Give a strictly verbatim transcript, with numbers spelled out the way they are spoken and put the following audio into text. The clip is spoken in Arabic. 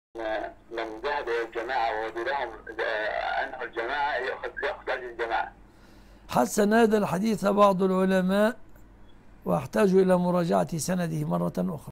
من ذهب إلى الجماعة وودلهم عنه الجماعة يأخذ يأخذ أجر الجماعة. حسن هذا الحديث بعض العلماء، وأحتاج إلى مراجعة سنده مرة أخرى.